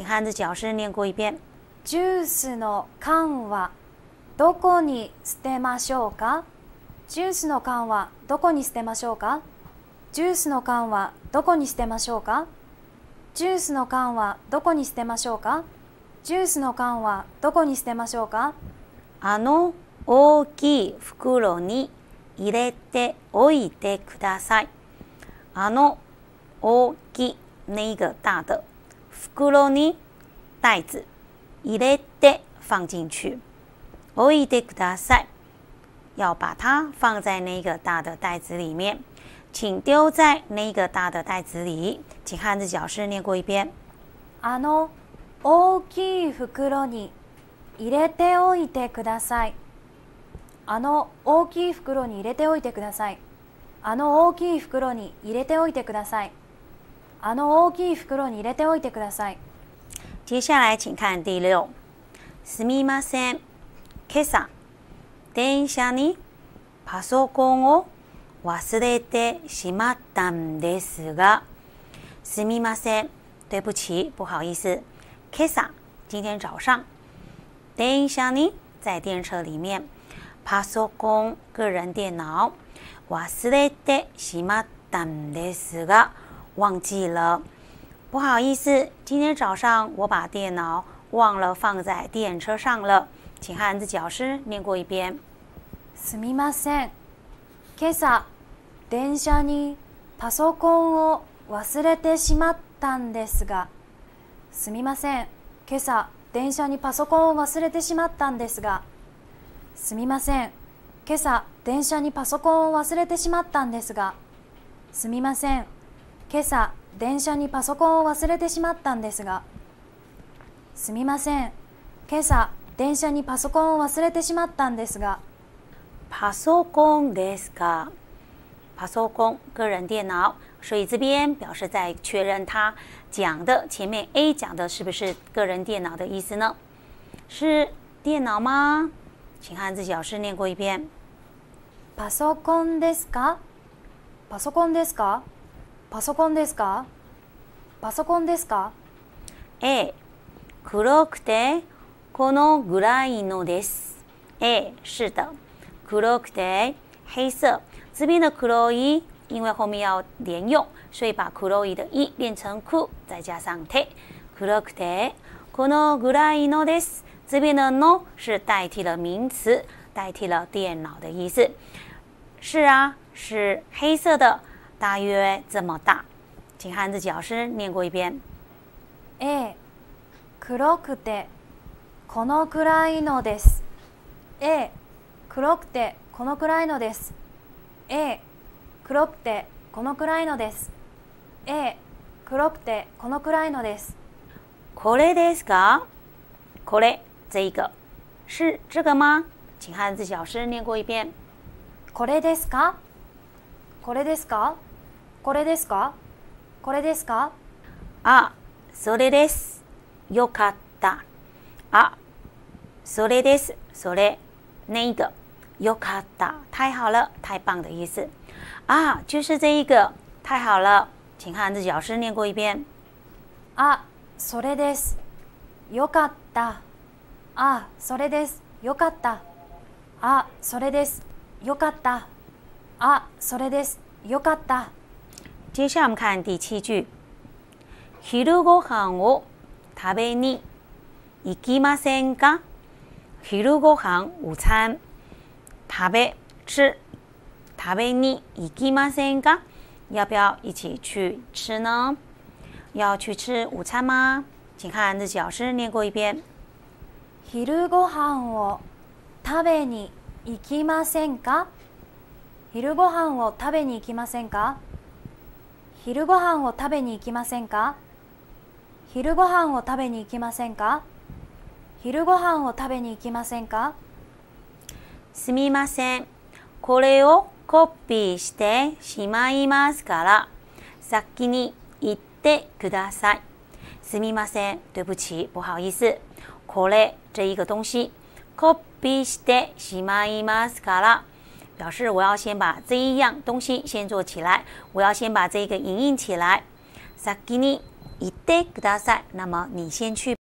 汉字教师念过一遍。 ジュースの缶はどこに捨てましょうか？ジュースの缶はどこに捨てましょうか？ジュースの缶はどこに捨てましょうか？ジュースの缶はどこに捨てましょうか？ジュースの缶はどこに捨てましょうか？ 大きい袋に入れておいてください。大きい那个大的袋に袋子入れて放进去。おいてください，要把它放在那个大的袋子里面，请丢在那个大的袋子里。请汉字教师念过一遍。 大きい袋に入れておいてください。大きい袋に入れておいてください。大きい袋に入れておいてください。大きい袋に入れておいてください。 接下来请看第6。すみません。今朝、電車にパソコンを忘れてしまったんですが、すみません。对不起，不好意思。今朝、今天早上。電車に在電車里面。パソコン、个人電腦。忘れてしまったんですが、忘記了。不好意思，今天早上我把电脑忘了放在电车上了。请汉字教师念过一遍。 すみません。今朝、電車にパソコンを忘れてしまったんですが、すみません。今朝、電車にパソコンを忘れてしまったんですが、すみません。今朝、電車にパソコンを忘れてしまったんですが、すみません。今朝、電車にパソコンを忘れてしまったんですが、すみません。今朝、電車にパソコンを忘れてしまったんですが。 パソコンですか？パソコン，个人电脑，所以这边表示在确认他讲的前面 A 讲的是不是个人电脑的意思呢？是电脑吗？请汉字教师念过一遍。 パソコンですか？パソコンですか？パソコンですか？パソコンですか？ A、黒くてこのぐらいのです。A 是的，黒くて黑色。这边的黒い因为后面要连用，所以把黒い的い变成く，再加上て。黒くてこのぐらいのです。这边的の是代替了名词，代替了电脑的意思。是啊，是黑色的，大约这么大。请汉字教师念过一遍。 A、黒くてこのくらいのです。A、黒くてこのくらいのです。A、黒くてこのくらいのです。A、黒くてこのくらいのです。 これですか？これ这一个是这个吗？请汉字教师念过一遍。 これですか？これですか？これですか？これですか？ あ、それです。よかった。あ、それです。それ那一个よかった，太好了，太棒的意思。啊，就是这一个，太好了。请汉字教师念过一遍。 あ、それです。よかった。あ、それです。よかった。あ、それです。よかった。あ、それです。よかった。 接下来我们看第7句。昼ご飯を食べに行きませんか？昼ご飯、午餐。食べ、吃。食べに行きませんか？要不要一起去吃呢？要去吃午餐吗？请看汉字教师念过一遍。 昼ご飯を食べに行きませんか？昼ご飯を食べに行きませんか？昼ご飯を食べに行きませんか？昼ご飯を食べに行きませんか？昼ご飯を食べに行きませんか？ すみません。これをコピーしてしまいますから、先に言ってください。すみません。对不起，不好意思。これ这一个东西，コピーしてしまいますから。表示我要先把这一样东西先做起来，我要先把这个影印起来。先に行ってください。那么你先去。